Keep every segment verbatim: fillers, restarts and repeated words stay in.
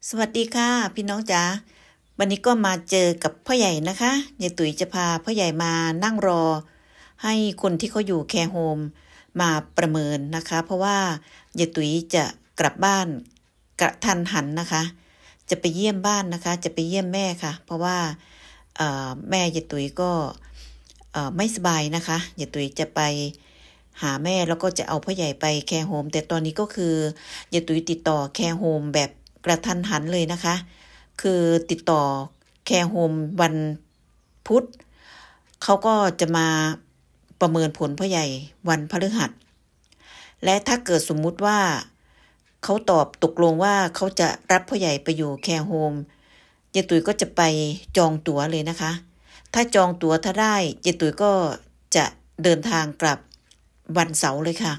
สวัสดีค่ะพี่น้องจ๋าวันนี้ก็มาเจอกับพ่อใหญ่นะคะยายตุ๋ยจะพาพ่อใหญ่มานั่งรอให้คนที่เขาอยู่แคร์โฮมมาประเมินนะคะเพราะว่ายายตุ๋ยจะกลับบ้านกระทันหันนะคะจะไปเยี่ยมบ้านนะคะจะไปเยี่ยมแม่ค่ะเพราะว่าแม่ยายตุ๋ยก็ไม่สบายนะคะยายตุ๋ยจะไปหาแม่แล้วก็จะเอาพ่อใหญ่ไปแคร์โฮมแต่ตอนนี้ก็คือยายตุ๋ยติดต่อแคร์โฮมแบบกระทันหันเลยนะคะคือติดต่อแคร์โฮมวันพุธเขาก็จะมาประเมินผลพ่อใหญ่วันพฤหัสและถ้าเกิดสมมุติว่าเขาตอบตกลงว่าเขาจะรับพ่อใหญ่ไปอยู่แคร์โฮมยายตุ๋ยก็จะไปจองตั๋วเลยนะคะถ้าจองตั๋วถ้าได้ยายตุ๋ยก็จะเดินทางกลับวันเสาร์เลยค่ะ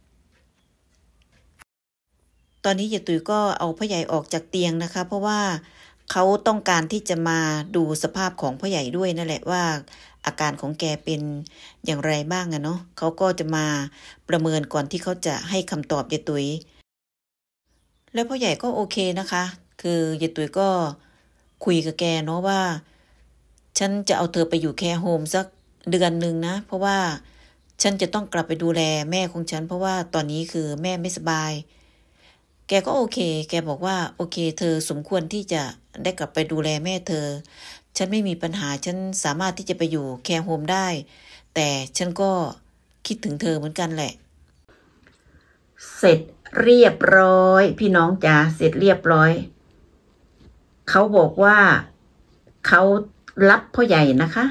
ตอนนี้ยายตุ๋ยก็เอาพ่อใหญ่ออกจากเตียงนะคะเพราะว่าเขาต้องการที่จะมาดูสภาพของพ่อใหญ่ด้วยนั่นแหละว่าอาการของแกเป็นอย่างไรบ้างอะเนาะเขาก็จะมาประเมินก่อนที่เขาจะให้คำตอบยายตุ๋ยแล้วพ่อใหญ่ก็โอเคนะคะคือยายตุ๋ยก็คุยกับแกเนาะว่าฉันจะเอาเธอไปอยู่แคร์โฮมสักเดือนหนึ่งนะเพราะว่าฉันจะต้องกลับไปดูแลแม่ของฉันเพราะว่าตอนนี้คือแม่ไม่สบายแกก็โอเคแกบอกว่าโอเคเธอสมควรที่จะได้กลับไปดูแลแม่เธอฉันไม่มีปัญหาฉันสามารถที่จะไปอยู่แคร์โฮมได้แต่ฉันก็คิดถึงเธอเหมือนกันแหละเสร็จเรียบร้อยพี่น้องจ๋าเสร็จเรียบร้อยเขาบอกว่าเขารับพ่อใหญ่นะคะ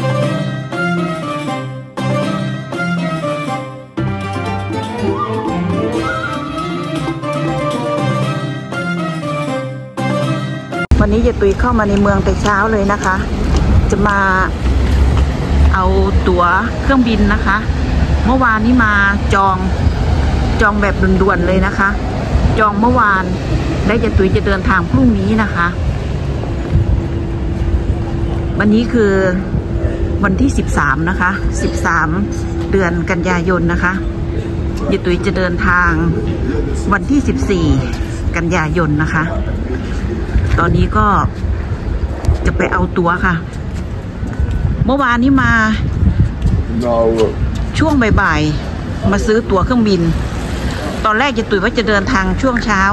วันนี้ยายตุ๋ยเข้ามาในเมืองแต่เช้าเลยนะคะจะมาเอาตั๋วเครื่องบินนะคะเมื่อวานนี้มาจองจองแบบด่วนๆเลยนะคะจองเมื่อวานและยายตุ๋ยจะเดินทางพรุ่งนี้นะคะวันนี้คือวันที่สิบสามนะคะสิบสามเดือนกันยายนนะคะยายตุ๋ยจะเดินทางวันที่สิบสี่กันยายนนะคะตอนนี้ก็จะไปเอาตั๋วค่ะเมื่อวานนี้มา no. ช่วงบ่ายๆมาซื้อตั๋วเครื่องบินตอนแรกยายตุ๋ยว่าจะเดินทางช่วงเช้า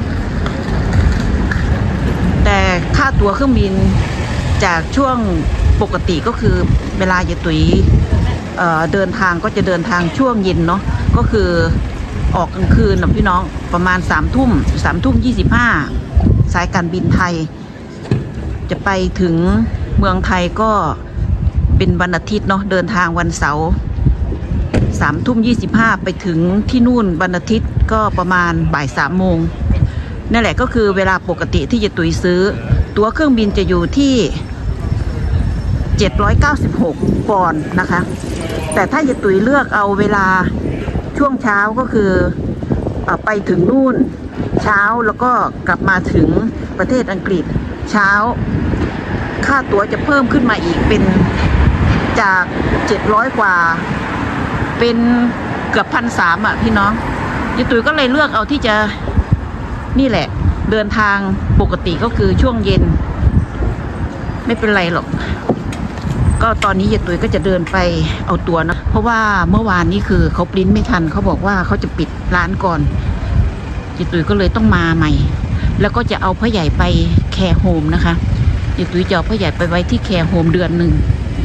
แต่ค่าตั๋วเครื่องบินจากช่วงปกติก็คือเวลายายตุ๋ย เอ่อ เดินทางก็จะเดินทางช่วงเย็นเนาะก็คือออกกลางคืนนะพี่น้องประมาณสามทุ่มสามทุ่มยี่สิบห้าสายการบินไทยจะไปถึงเมืองไทยก็เป็นวันอาทิตย์เนาะเดินทางวันเสาร์สามทุ่มยี่สิบห้าไปถึงที่นู่นวันอาทิตย์ก็ประมาณบ่ายสามโมงนั่นแหละก็คือเวลาปกติที่ยายตุ๋ยซื้อตั๋วเครื่องบินจะอยู่ที่เจ็ดร้อยเก้าสิบหกปอนด์นะคะแต่ถ้ายายตุ๋ยเลือกเอาเวลาช่วงเช้าก็คือไปถึงนู่นเช้าแล้วก็กลับมาถึงประเทศอังกฤษเช้าค่าตั๋วจะเพิ่มขึ้นมาอีกเป็นจากเจ็ดร้อยกว่าเป็นเกือบพันสามอ่ะพี่น้องยายตุ๋ยก็เลยเลือกเอาที่จะนี่แหละเดินทางปกติก็คือช่วงเย็นไม่เป็นไรหรอกก็ตอนนี้ยายตุ๋ยก็จะเดินไปเอาตั๋วนะเพราะว่าเมื่อวานนี้คือเขาปริ้นไม่ทันเขาบอกว่าเขาจะปิดร้านก่อนยายตุ๋ยก็เลยต้องมาใหม่แล้วก็จะเอาพ่อใหญ่ไปแคร์โฮมนะคะยายตุ๋ยจะเอาพ่อใหญ่ไปไว้ที่แคร์โฮมเดือนหนึ่ง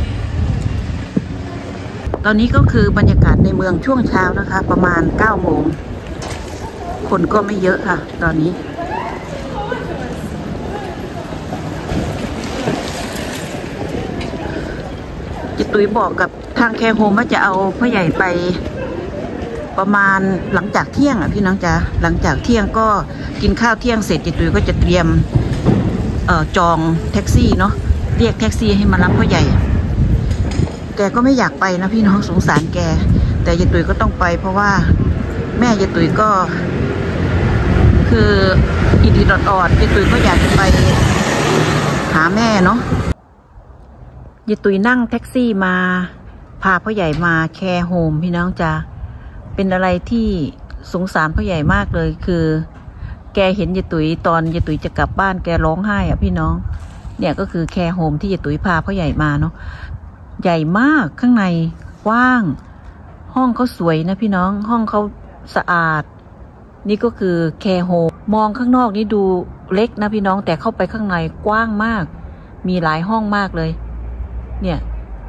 ตอนนี้ก็คือบรรยากาศในเมืองช่วงเช้านะคะประมาณเก้าโมงคนก็ไม่เยอะค่ะตอนนี้ยายตุ๋ยบอกกับทางแคร์โฮมว่าจะเอาพ่อใหญ่ไปประมาณหลังจากเที่ยงอ่ะพี่น้องจ๋าหลังจากเที่ยงก็กินข้าวเที่ยงเสร็จยายตุ๋ยก็จะเตรียมเอ่อจองแท็กซี่เนาะเรียกแท็กซี่ให้มารับพ่อใหญ่แกก็ไม่อยากไปนะพี่น้องสงสารแกแต่ยายตุ๋ยก็ต้องไปเพราะว่าแม่ยายตุ๋ยก็คืออีดีดอดๆยายตุ๋ยก็อยากจะไปหาแม่เนาะยายตุ๋ยนั่งแท็กซี่มาพาพ่อใหญ่มาแคร์โฮมพี่น้องจ๋าเป็นอะไรที่สงสารพ่อใหญ่มากเลยคือแกกเห็นยายตุ๋ยตอนยายตุ๋ยจะกลับบ้านแกร้องไห้อ่ะพี่น้องเนี่ยก็คือแคร์โฮมที่ยายตุ๋ยพาพ่อใหญ่มาเนาะใหญ่มากข้างในกว้างห้องเขาสวยนะพี่น้องห้องเขาสะอาดนี่ก็คือแคร์โฮมมองข้างนอกนี่ดูเล็กนะพี่น้องแต่เข้าไปข้างในกว้างมากมีหลายห้องมากเลยเนี่ย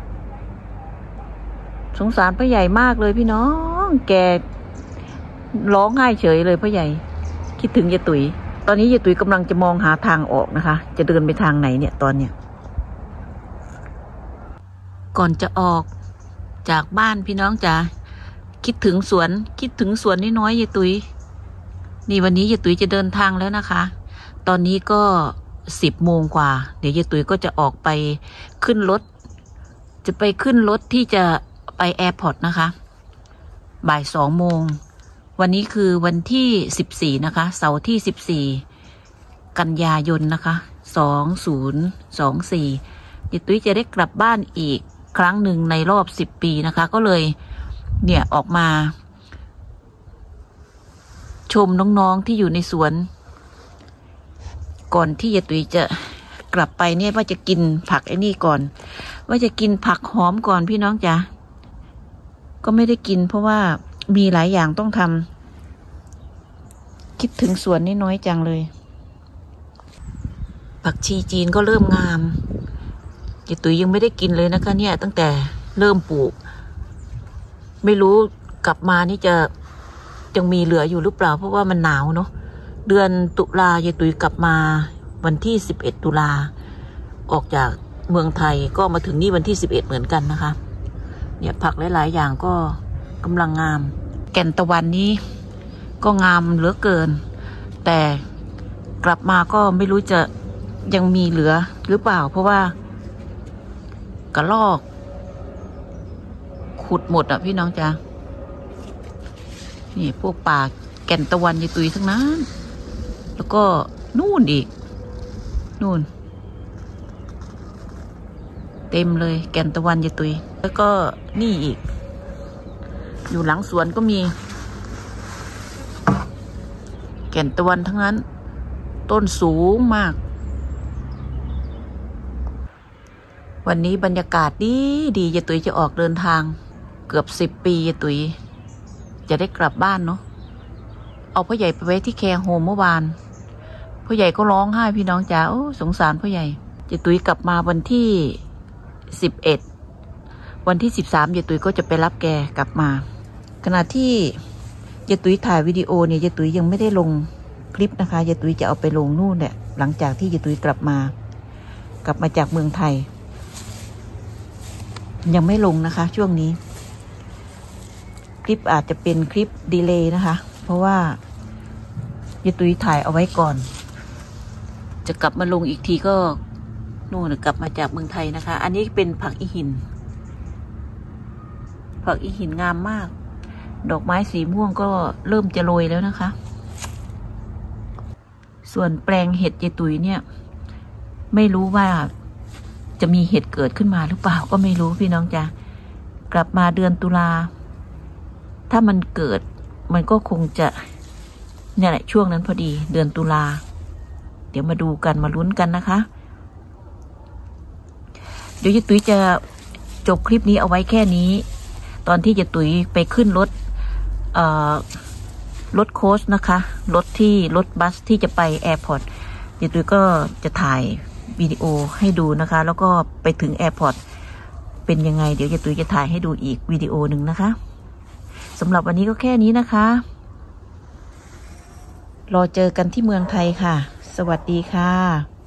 สงสารพ่อใหญ่มากเลยพี่น้องแกร้องไห้เฉยเลยพ่อใหญ่คิดถึงยายตุ๋ยตอนนี้ยายตุ๋ยกำลังจะมองหาทางออกนะคะจะเดินไปทางไหนเนี่ยตอนเนี้ยก่อนจะออกจากบ้านพี่น้องจ๋าคิดถึงสวนคิดถึงสวนน้อยๆยายตุ๋ยนี่วันนี้ยายตุ๋ยจะเดินทางแล้วนะคะตอนนี้ก็สิบโมงกว่าเดี๋ยวยายตุ๋ยก็จะออกไปขึ้นรถจะไปขึ้นรถที่จะไปแอร์พอร์ตนะคะบ่ายสองโมงวันนี้คือวันที่สิบสี่นะคะเสาร์ที่สิบสี่กันยายนนะคะสองศูนย์สองสี่ยายตุ๋ยจะได้กลับบ้านอีกครั้งหนึ่งในรอบสิบปีนะคะก็เลยเนี่ยออกมาชมน้องๆที่อยู่ในสวนก่อนที่ยายตุ๋ยจะกลับไปเนี่ยว่าจะกินผักไอ้นี่ก่อนว่าจะกินผักหอมก่อนพี่น้องจ๋าก็ไม่ได้กินเพราะว่ามีหลายอย่างต้องทำคิดถึงสวนน้อยๆจังเลยผักชีจีนก็เริ่มงามยายตุ๋ยยังไม่ได้กินเลยนะคะเนี่ยตั้งแต่เริ่มปลูกไม่รู้กลับมานี่จะยังมีเหลืออยู่หรือเปล่าเพราะว่ามันหนาวเนาะเดือนตุลายายตุ๋ยกลับมาวันที่สิบเอ็ดตุลาออกจากเมืองไทยก็มาถึงนี่วันที่สิบเอ็ดเหมือนกันนะคะเนี่ยผักหลายๆอย่างก็กำลังงามแก่นตะวันนี้ก็งามเหลือเกินแต่กลับมาก็ไม่รู้จะยังมีเหลือหรือเปล่าเพราะว่ากระรอกขุดหมดอ่ะพี่น้องจ๊ะนี่พวกป่าแก่นตะวันยายตุ๋ยทั้งนั้นแล้วก็นู่นอีกนู่นเต็มเลยแก่นตะวันยายตุ๋ยแล้วก็นี่อีกอยู่หลังสวนก็มีแก่นตะวันทั้งนั้นต้นสูงมากวันนี้บรรยากาศดีดียายตุ๋ยจะออกเดินทางเกือบสิบปียายตุ๋ยจะได้กลับบ้านเนาะเอาพ่อใหญ่ไปไว้ที่แคร์โฮมเมื่อวานพ่อใหญ่ก็ร้องไห้พี่น้องจ๋าโอ้สงสารพ่อใหญ่ยายตุ๋ยกลับมาวันที่สิบเอ็ดวันที่สิบสามยายตุ๋ยก็จะไปรับแกกลับมาขณะที่ยายตุ๋ยถ่ายวิดีโอเนี่ยยายตุ๋ยยังไม่ได้ลงคลิปนะคะยายตุ๋ยจะเอาไปลงนู่นเนี่ยหลังจากที่ยายตุ๋ยกลับมากลับมาจากเมืองไทยยังไม่ลงนะคะช่วงนี้คลิปอาจจะเป็นคลิปดีเลย์นะคะเพราะว่ายายตุ๋ยถ่ายเอาไว้ก่อนจะกลับมาลงอีกทีก็นู่นกลับมาจากเมืองไทยนะคะอันนี้เป็นผักอีหินผักอีหินงามมากดอกไม้สีม่วงก็เริ่มจะโรยแล้วนะคะส่วนแปลงเห็ดยายตุ๋ยเนี่ยไม่รู้ว่าจะมีเห็ดเกิดขึ้นมาหรือเปล่าก็ไม่รู้พี่น้องจ๊ะกลับมาเดือนตุลาถ้ามันเกิดมันก็คงจะเนี่ยแหละช่วงนั้นพอดีเดือนตุลาเดี๋ยวมาดูกันมาลุ้นกันนะคะเดี๋ยวยายตุ๋ยจะจบคลิปนี้เอาไว้แค่นี้ตอนที่ยายตุ๋ยไปขึ้นรถเอ่อรถโค้ชนะคะรถที่รถบัสที่จะไปแอร์พอร์ตยายตุ๋ยก็จะถ่ายวิดีโอให้ดูนะคะแล้วก็ไปถึงแอร์พอร์ตเป็นยังไงเดี๋ยวยายตุ๋ยจะถ่ายให้ดูอีกวิดีโอหนึ่งนะคะสำหรับวันนี้ก็แค่นี้นะคะรอเจอกันที่เมืองไทยค่ะสวัสดีค่ะ